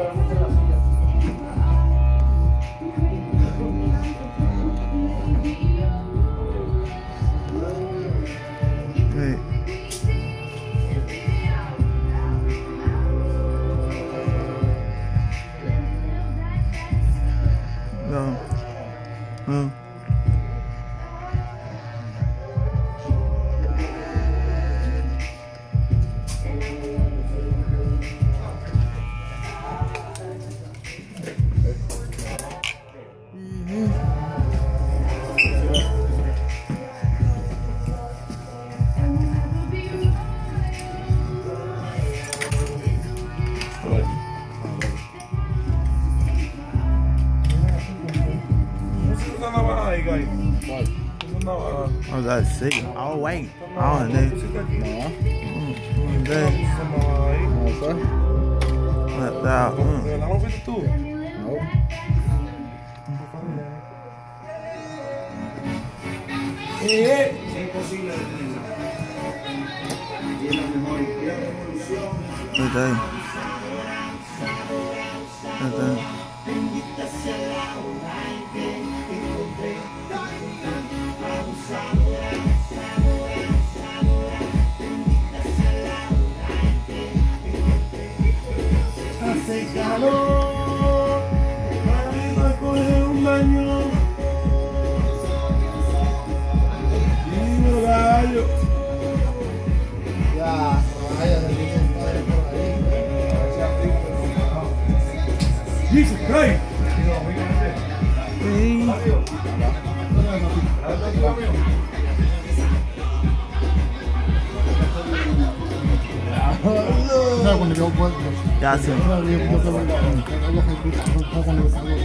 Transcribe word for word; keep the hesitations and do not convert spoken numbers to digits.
No. No. Oh, that's sick. Oh, wait. Oh, nigga. Mm, Left out. Mm. Good day. Good day. Hace calor, para mí va a coger un baño. Y un gallo. Ya, rayas, aquí se padre por ahí. Jesus Christ. Ya, cuando yo vuelvo. Ya, sí. Yo te voy a